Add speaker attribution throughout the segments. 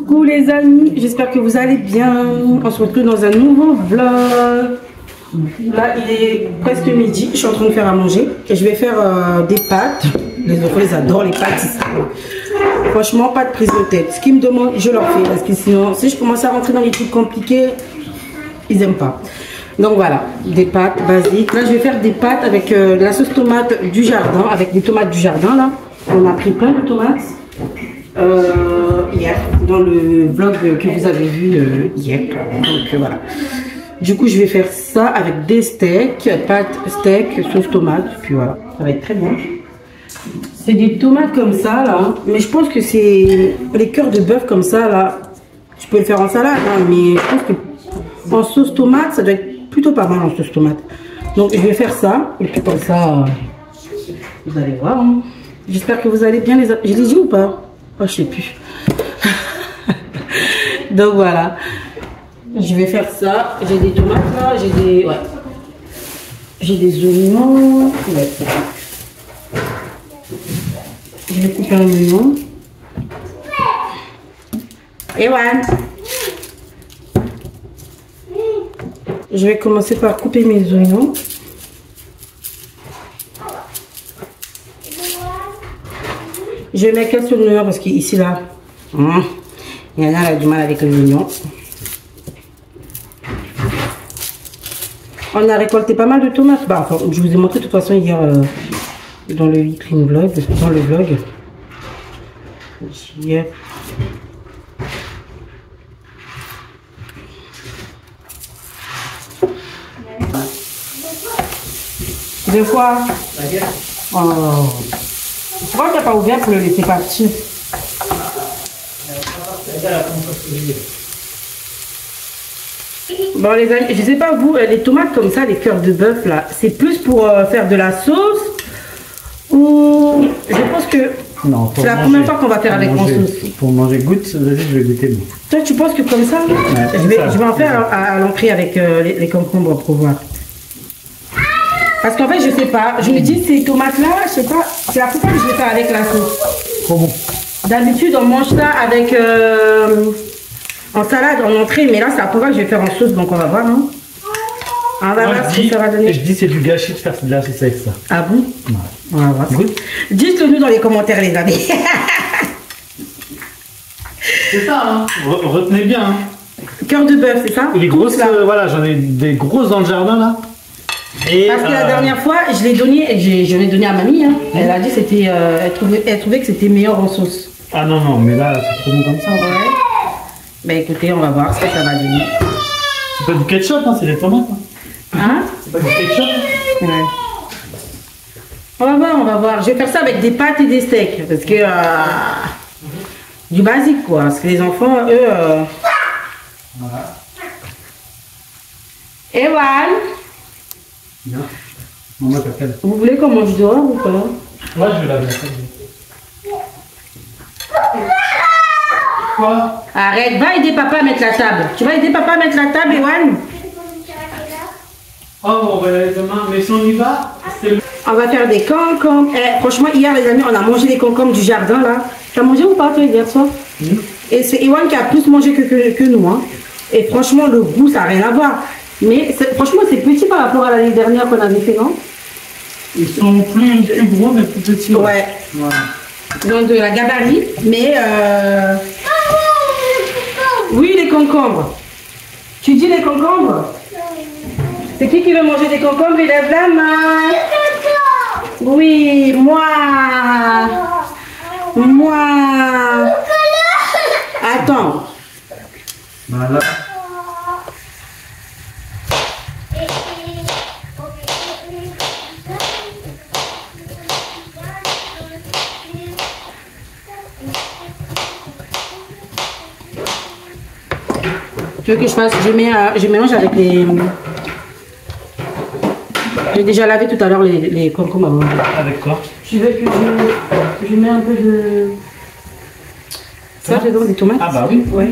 Speaker 1: Coucou les amis, j'espère que vous allez bien. On se retrouve dans un nouveau vlog. Là il est presque midi, je suis en train de faire à manger et je vais faire des pâtes. Les enfants ils adorent les pâtes ici. Franchement pas de prise de tête. Ce qu'ils me demandent je leur fais parce que sinon si je commence à rentrer dans les trucs compliqués, ils aiment pas. Donc voilà, des pâtes basiques. Là je vais faire des pâtes avec de la sauce tomate du jardin, avec des tomates du jardin là. On a pris plein de tomates. Hier dans le vlog que vous avez vu hier, donc voilà, du coup je vais faire ça avec des steaks, pâtes steak sauce tomate, puis voilà, ça va être très bon. C'est des tomates comme ça là, mais je pense que c'est les cœurs de bœuf comme ça là, tu peux le faire en salade hein, mais je pense que en sauce tomate ça doit être plutôt pas mal en sauce tomate, donc je vais faire ça et puis comme ça vous allez voir hein. J'espère que vous allez bien les... Je les dis ou pas? Oh, je sais plus. Donc voilà. Je vais faire ça. J'ai des tomates là. J'ai des... Ouais. J'ai des oignons. Ouais. Je vais couper un oignon. Ewan. Je vais commencer par couper mes oignons. Je vais mettre quelques oignons parce qu'ici là, il y en a du mal avec les oignons. On a récolté pas mal de tomates. Bah, enfin, je vous ai montré de toute façon hier dans le weekly vlog, dans le vlog. Hier. Deux fois. Oh. Pourquoi tu n'as pas ouvert pour le laisser partir? Bon les amis, je sais pas vous, les tomates comme ça, les cœurs de bœuf là, c'est plus pour faire de la sauce ou je pense que c'est la première fois qu'on va faire avec mon sauce.
Speaker 2: Pour manger, goûte, vas-y je vais goûter.
Speaker 1: Toi tu penses que comme ça, ouais, je vais en faire à l'entrée avec les concombres pour voir. Parce qu'en fait, je sais pas. Je me dis, ces tomates-là, je sais pas. C'est la première fois que je vais faire avec la sauce.
Speaker 2: Trop bon.
Speaker 1: D'habitude, on mange ça avec en salade, en entrée. Mais là, c'est la première fois que je vais faire en sauce. Donc, on va voir, non? On va voir ce que ça va donner.
Speaker 2: Je dis, c'est du gâchis de faire de la sauce avec ça.
Speaker 1: Ah bon?
Speaker 2: Ouais.
Speaker 1: On va voir. Dites-le nous dans les commentaires, les amis.
Speaker 2: C'est ça, hein. Retenez bien. Hein.
Speaker 1: Cœur de bœuf, c'est ça?
Speaker 2: Les grosses, voilà, j'en ai des grosses dans le jardin, là. Et
Speaker 1: parce que la dernière fois, je l'ai donné, je l'ai donné à mamie. Hein. Elle a dit c'était, elle trouvait que c'était meilleur en sauce.
Speaker 2: Ah non non, mais là c'est trop bon comme ça.
Speaker 1: Ouais. Bah écoutez, on va voir ce que ça va donner.
Speaker 2: C'est pas du ketchup, hein, c'est des tomates.
Speaker 1: Hein?
Speaker 2: C'est pas du ketchup.
Speaker 1: Ouais. On va voir. Je vais faire ça avec des pâtes et des steaks parce que du basique quoi. Parce que les enfants, eux.
Speaker 2: Voilà.
Speaker 1: Ewan.
Speaker 2: Bien. Maman t'appelle.
Speaker 1: Vous voulez qu'on mange dehors ou pas?
Speaker 2: Ouais, je vais laver la table. Quoi?
Speaker 1: Arrête, va aider papa à mettre la table. Tu vas aider papa à mettre la table, Ewan?
Speaker 2: Oh, on va y aller demain, mais si on y va,
Speaker 1: on va faire des concombres. Eh, franchement, hier, les amis, on a mangé les concombres du jardin, là. T'as mangé ou pas, toi, hier soir? Et c'est Ewan qui a plus mangé que nous, hein. Et franchement, le goût, ça n'a rien à voir. Mais franchement, c'est petit par rapport à l'année dernière qu'on avait fait, non?
Speaker 2: Ils sont plus gros, mais plus petits.
Speaker 1: Ouais.
Speaker 2: Voilà.
Speaker 1: Donc de la gabarit, mais oui, les concombres. Tu dis les concombres? C'est qui veut manger des concombres? Il lève la main. Oui, moi. Moi. Attends.
Speaker 2: Voilà.
Speaker 1: Tu veux que je fasse? Je mélange avec les... J'ai déjà lavé tout à l'heure les concombres avant.
Speaker 2: Avec quoi?
Speaker 1: Je veux que je mets un peu de... Ça, je donne des tomates.
Speaker 2: Ah bah oui.
Speaker 1: Ouais.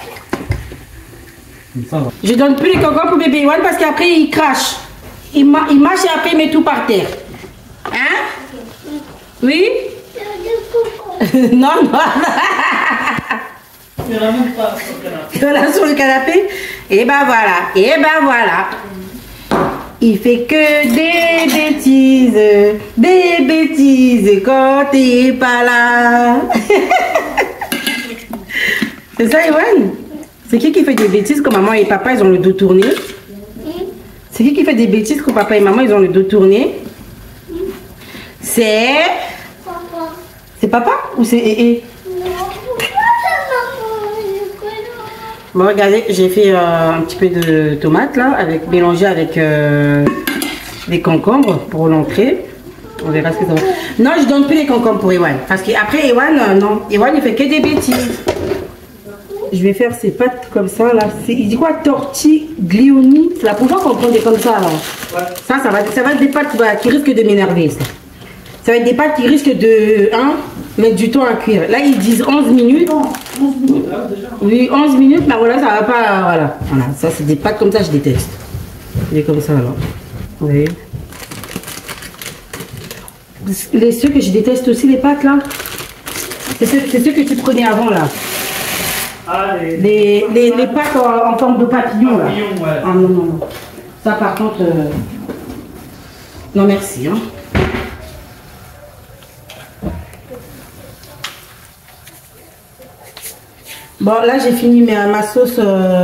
Speaker 2: Ça va.
Speaker 1: Je donne plus les concombres pour bébé Ewan parce qu'après il crache. Il marche et après il met tout par terre. Hein? Oui? Non, non.
Speaker 2: Il y en a même pas sur le canapé.
Speaker 1: Voilà, sur le canapé. Et ben voilà. Et ben voilà. Il fait que des bêtises quand t'es pas là. C'est ça, Ewan? C'est qui fait des bêtises quand maman et papa ils ont le dos tourné? C'est qui fait des bêtises quand papa et maman ils ont le dos tourné? C'est...
Speaker 3: Papa.
Speaker 1: C'est papa ou c'est Ee? Bon, regardez, j'ai fait un petit peu de tomates là, mélangé avec des concombres pour l'entrée. On verra ce que ça va. Non, je donne plus les concombres pour Ewan. Parce qu'après Ewan, non. Ewan, il fait que des bêtises. Je vais faire ces pâtes comme ça là. Il dit quoi? Tortiglioni. C'est la première fois qu'on prend des comme ça là.
Speaker 2: Ouais.
Speaker 1: Ça va être des pâtes qui risquent de m'énerver. Ça va être des pâtes qui risquent de mettre du temps à cuire. Là, ils disent 11 minutes.
Speaker 2: 11 minutes, là, déjà.
Speaker 1: Oui, 11 minutes, mais voilà, ça va pas. Voilà. Ça, c'est des pâtes comme ça, je déteste. Des comme ça alors. Oui. Ceux que je déteste aussi, les pâtes là. C'est ceux que tu prenais avant là.
Speaker 2: Ah,
Speaker 1: Les pâtes en forme de papillon là.
Speaker 2: Papillon, ouais.
Speaker 1: Ah non, non, non. Ça par contre. Non, merci. Hein. Bon, là j'ai fini ma sauce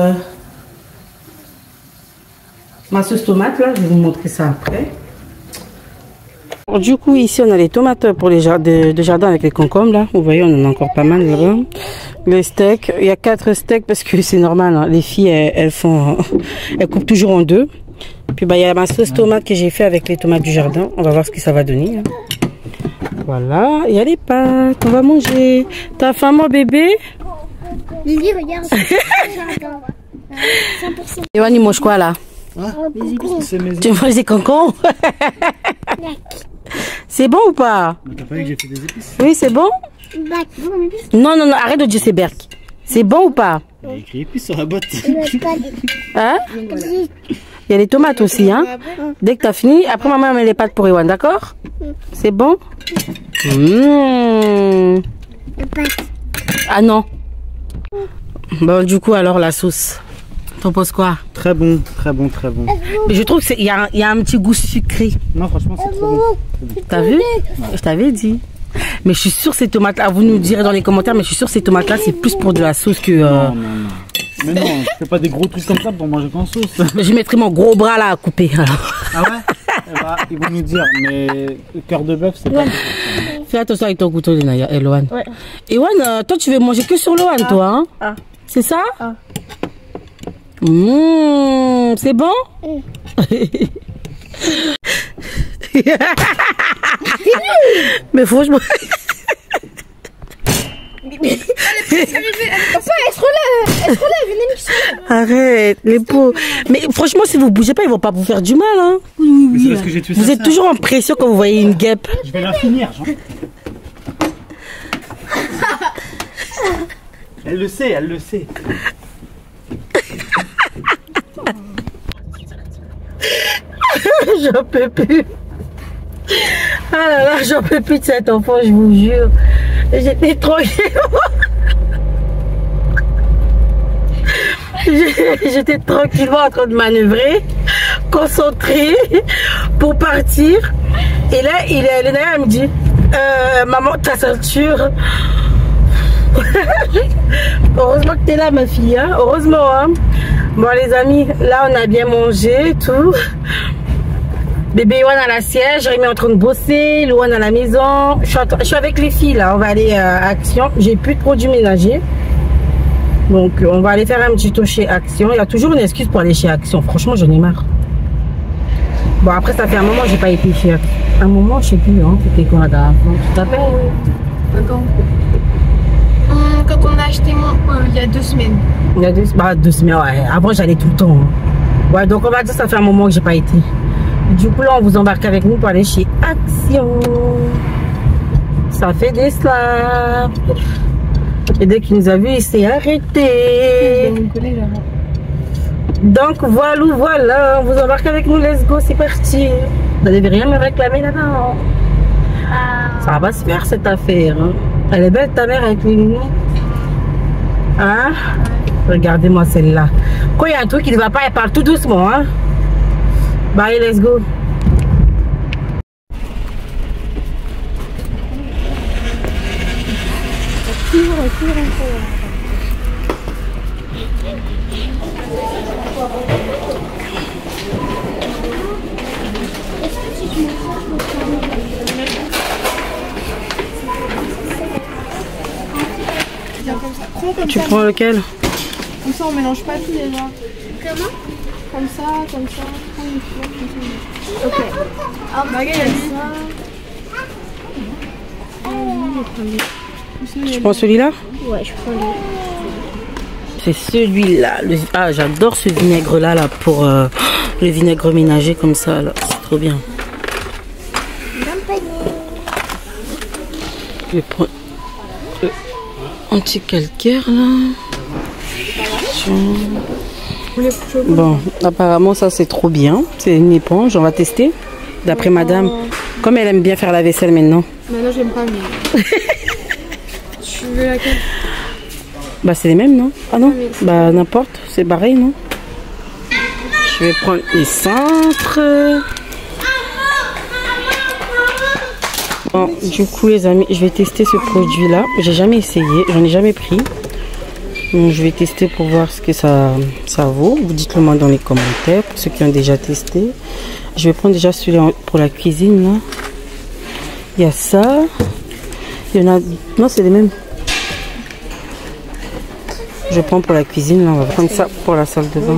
Speaker 1: tomate là. Je vais vous montrer ça après. Bon, du coup, ici on a les tomates pour les de jardin avec les concombres là. Vous voyez, on en a encore pas mal là-bas. Les steaks, il y a 4 steaks parce que c'est normal. Hein. Les filles, elles coupent toujours en deux. Puis bah il y a ma sauce tomate que j'ai fait avec les tomates du jardin. On va voir ce que ça va donner. Hein. Voilà, il y a les pâtes. On va manger. T'as faim, mon bébé?
Speaker 3: Lily, regarde. 100%.
Speaker 1: Ewan, il mange quoi là?
Speaker 2: C'est mes...
Speaker 1: Tu manges des concombres? C'est bon ou pas?
Speaker 2: T'as pas dit que j'ai fait des épices?
Speaker 1: Oui, c'est bon? Non, non, non, arrête de dire c'est Berk. C'est bon ou pas?
Speaker 2: Il y a écrit épices sur la boîte.
Speaker 1: Hein? Il y a les tomates aussi, hein? Dès que tu as fini, après maman met les pâtes pour Ewan, d'accord? C'est bon? Ah non. Bon, du coup, alors la sauce. T'en penses quoi?
Speaker 2: Très bon, très bon, très bon.
Speaker 1: Mais je trouve qu'il y a un petit goût sucré.
Speaker 2: Non, franchement, c'est trop bon.
Speaker 1: T'as vu? Je t'avais dit. Mais je suis sûre que ces tomates-là, vous nous direz dans les commentaires, mais je suis sûre que ces tomates-là, c'est plus pour de la sauce que...
Speaker 2: Non, non, non. Mais non, je fais pas des gros trucs comme ça pour manger qu'en sauce.
Speaker 1: Je mettrai mon gros bras là à couper. Alors.
Speaker 2: Ah ouais? Eh bah, ils vont nous dire, mais le cœur de bœuf, c'est pas...
Speaker 1: Fais attention avec ton couteau, Lina, Eloane.
Speaker 3: Ouais.
Speaker 1: Ewan, toi, tu veux manger que sur Loane, toi, hein?
Speaker 3: Ah.
Speaker 1: C'est ça?
Speaker 3: Ah.
Speaker 1: C'est bon? Mais franchement...
Speaker 3: Papa, elle se relève,
Speaker 1: Arrête, les pauvres. Mais franchement, si vous bougez pas, ils vont pas vous faire du mal, hein?
Speaker 2: Mais c'est parce que j'ai tué
Speaker 1: Vous
Speaker 2: ça,
Speaker 1: êtes
Speaker 2: ça.
Speaker 1: toujours en pression quand vous voyez une guêpe.
Speaker 2: Je vais la finir, genre. Elle le sait, elle le sait.
Speaker 1: J'en peux plus. Ah là là, j'en peux plus de cet enfant, je vous jure. J'étais tranquille. J'étais tranquillement en train de manœuvrer, concentrée pour partir. Et là, elle me dit, maman, ta ceinture. Heureusement que t'es là, ma fille, hein? Heureusement, hein? Bon, les amis, là, on a bien mangé et tout. Bébé Ewan à la siège, Jérémy est en train de bosser, Louane à la maison. Je suis avec les filles, là. On va aller à Action. J'ai plus de produits ménagers. Donc, on va aller faire un petit tour chez Action. Il y a toujours une excuse pour aller chez Action. Franchement, j'en ai marre. Bon, après, ça fait un moment que j'ai pas été chez Action. Un moment, je sais plus, hein. C'était quoi, là? Tu t'appelles?
Speaker 3: Quand on a acheté il y a 2 semaines.
Speaker 1: Il y a 2 semaines, ouais. Avant, j'allais tout le temps. Hein. Ouais, donc on va dire que ça fait un moment que j'ai pas été. Du coup, là, on vous embarque avec nous pour aller chez Action. Ça fait des slaps. Et dès qu'il nous a vu, il s'est arrêté. Donc, voilà, on vous embarque avec nous, let's go, c'est parti. Vous n'allez rien me réclamer là-bas. Ça va pas se faire cette affaire. Hein. Elle est belle ta mère avec les lunettes. Hein? Regardez-moi celle-là. Quand il y a un truc qui ne va pas, elle parle tout doucement. Hein? Bah, allez, let's go. Tu prends lequel?
Speaker 3: Comme ça on mélange pas tout déjà. Comment? Comme ça, comme ça. Ok. Maga, il y a ça.
Speaker 1: Tu prends celui-là?
Speaker 3: Ouais, je prends lui.
Speaker 1: C'est celui-là. Ah, j'adore ce vinaigre-là là, pour le vinaigre ménager comme ça. C'est trop bien. Je vais prendre anti-calcaire là. Bon, apparemment ça c'est trop bien. C'est une éponge, on va tester. D'après madame, comme elle aime bien faire la vaisselle maintenant.
Speaker 3: Maintenant j'aime pas mais. Tu veux laquelle?
Speaker 1: Bah c'est les mêmes non? Ah non? Bah n'importe, c'est pareil non? Je vais prendre les cintres. Bon, du coup les amis, je vais tester ce produit là. J'ai jamais essayé, j'en ai jamais pris. Donc je vais tester pour voir ce que ça vaut. Vous dites-le moi dans les commentaires pour ceux qui ont déjà testé. Je vais prendre déjà celui-là pour la cuisine là. Il y a ça. Il y en a. Non, c'est les mêmes. Je prends pour la cuisine là. On va prendre ça pour la salle de bain.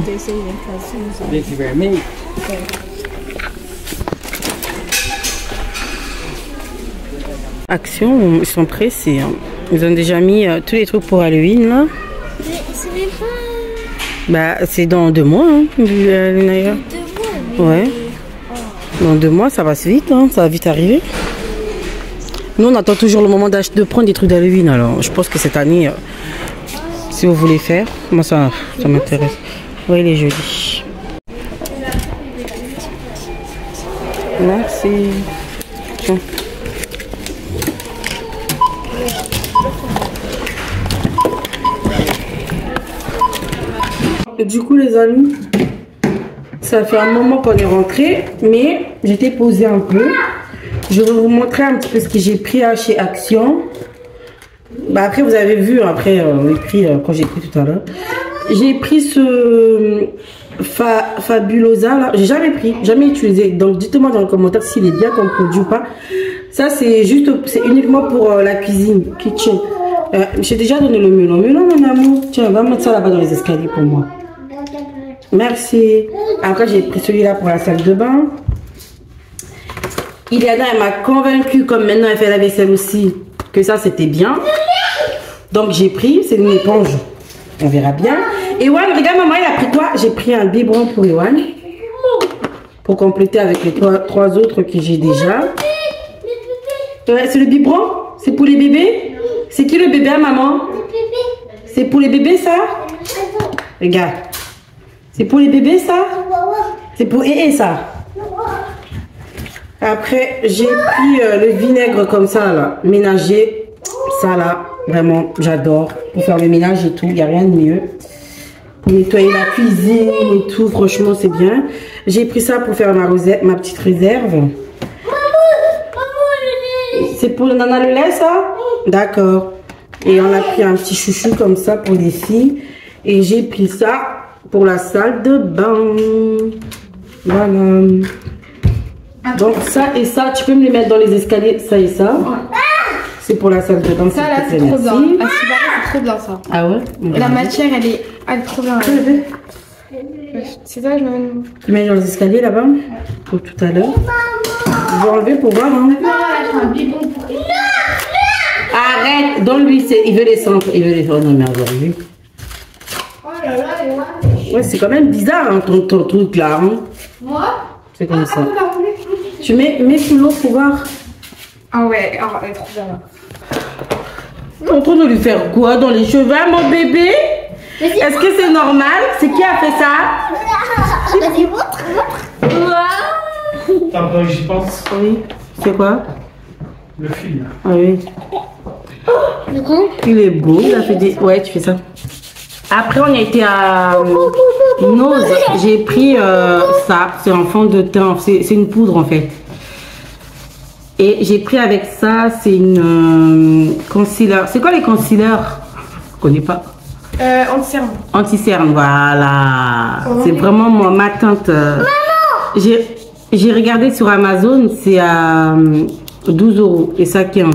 Speaker 1: Action, ils sont pressés. Hein. Ils ont déjà mis tous les trucs pour Halloween là.
Speaker 4: Mais c'est même pas...
Speaker 1: Bah c'est dans 2 mois hein, Naya.
Speaker 4: 2 mois mais...
Speaker 1: Ouais. Dans 2 mois ça va vite, hein, ça va vite arriver. Nous on attend toujours le moment de prendre des trucs d'Halloween, alors je pense que cette année, si vous voulez faire, moi ça m'intéresse. Oui, il est joli. Merci. Tiens. Du coup les amis, ça fait un moment qu'on est rentré, mais j'étais posée un peu. Je vais vous montrer un petit peu ce que j'ai pris chez Action. Bah après vous avez vu après les prix quand j'ai pris tout à l'heure. J'ai pris ce Fabulosa là, j'ai jamais pris, jamais utilisé. Donc dites-moi dans les commentaires s'il est bien comme produit ou pas. Ça c'est juste, c'est uniquement pour la cuisine, kitchen. J'ai déjà donné le melon. Melon mon amour, tiens, va mettre ça là-bas dans les escaliers pour moi. Merci. Après, j'ai pris celui-là pour la salle de bain. Iliana, elle m'a convaincue, comme maintenant elle fait la vaisselle aussi, que ça c'était bien. Donc j'ai pris, c'est une éponge. On verra bien. Ewan, regarde maman, il a pris quoi? J'ai pris un biberon pour Ewan. Pour compléter avec les trois autres que j'ai déjà. Ouais, c'est le biberon? C'est pour les bébés? C'est qui le bébé à maman? C'est pour les bébés ça? Regarde. C'est pour les bébés ça? C'est pour ça? Après, j'ai pris le vinaigre comme ça là, ménager. Ça là, vraiment, j'adore. Pour faire le ménage et tout, il n'y a rien de mieux. Pour nettoyer la cuisine et tout, franchement, c'est bien. J'ai pris ça pour faire ma petite réserve. C'est pour le nana le lait ça? D'accord. Et on a pris un petit chouchou comme ça pour les filles. Et j'ai pris ça pour la salle de bain. Voilà. Donc ça et ça, tu peux me les mettre dans les escaliers, ça et ça. C'est pour la salle de bain.
Speaker 3: Ça là c'est trop bien. Ah, c'est trop bien ça.
Speaker 1: Ah ouais?
Speaker 3: La matière elle est trop bien. C'est ça, je m'amène.
Speaker 1: Tu mets dans les escaliers là-bas pour tout à l'heure. Je vais enlever pour voir. Hein. Arrête, donne-lui, il veut les centres. Il veut les centres. Non mais aujourd'hui. Ouais, c'est quand même bizarre hein, ton truc là. Hein.
Speaker 3: Moi?
Speaker 1: C'est comme ça. Tu mets sous l'eau pour voir.
Speaker 3: Ah ouais, oh, elle est trop bien là.
Speaker 1: Tu es en train de lui faire quoi dans les cheveux, mon bébé? Est-ce que c'est normal? C'est qui a fait ça?
Speaker 4: Vas-y, montre.
Speaker 2: Attends, j'y pense.
Speaker 1: Oui. C'est quoi?
Speaker 2: Le film.
Speaker 1: Ah oui. Il est beau, il a fait des... Ouais, tu fais ça. Après, on a été à Nose. J'ai pris ça. C'est un fond de teint. C'est une poudre en fait. Et j'ai pris avec ça, c'est une concealer. C'est quoi les concealers? Je connais pas.
Speaker 3: Anti-cerne.
Speaker 1: Anti-cerne, voilà. C'est vraiment ma teinte. J'ai regardé sur Amazon, c'est à 12 € et ça 15.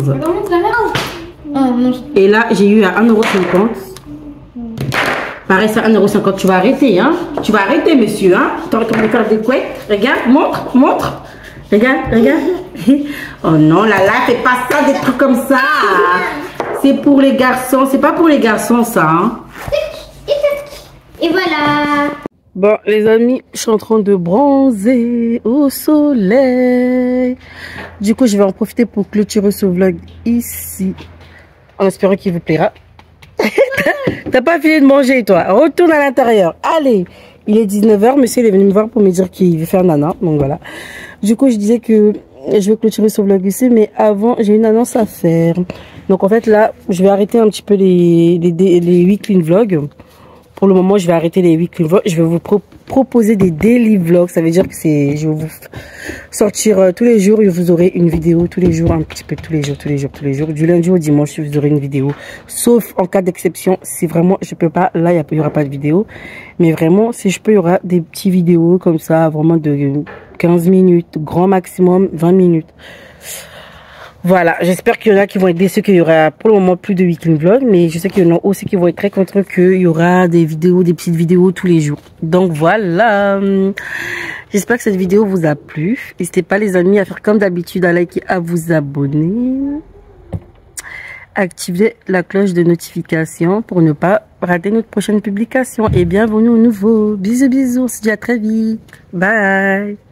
Speaker 1: Et là, j'ai eu à 1,50 €. Pareil, c'est 1,50 €. Tu vas arrêter, hein? Tu vas arrêter, monsieur, hein? Tu es en train de faire des couettes. Regarde, montre. Regarde. Oh non, là, fais pas ça, des trucs comme ça. C'est pour les garçons. C'est pas pour les garçons, ça, hein?
Speaker 4: Et voilà.
Speaker 1: Bon, les amis, je suis en train de bronzer au soleil. Du coup, je vais en profiter pour clôturer ce vlog ici. En espérant qu'il vous plaira. T'as pas fini de manger, toi. Retourne à l'intérieur. Allez. Il est 19 h. Monsieur, il est venu me voir pour me dire qu'il veut faire nana. Donc, voilà. Du coup, je disais que je vais clôturer ce vlog ici. Mais avant, j'ai une annonce à faire. Donc, en fait, là, je vais arrêter un petit peu les weekly vlogs. Pour le moment, je vais arrêter les weekly vlogs. Je vais vous proposer des daily vlogs. Ça veut dire que je vais vous sortir tous les jours. Vous aurez une vidéo tous les jours, un petit peu tous les jours. Du lundi au dimanche, vous aurez une vidéo. Sauf en cas d'exception, si vraiment je peux pas, là, il y aura pas de vidéo. Mais vraiment, si je peux, il y aura des petits vidéos comme ça, vraiment de 15 minutes, grand maximum 20 minutes. Voilà, j'espère qu'il y en a qui vont être déçus qu'il y aura pour le moment plus de weekend vlog, mais je sais qu'il y en a aussi qui vont être très contents qu'il y aura des vidéos, des petites vidéos tous les jours. Donc voilà, j'espère que cette vidéo vous a plu. N'hésitez pas les amis à faire comme d'habitude, à liker, à vous abonner. Activez la cloche de notification pour ne pas rater notre prochaine publication. Et bienvenue au nouveau. Bisous, on se dit à très vite. Bye.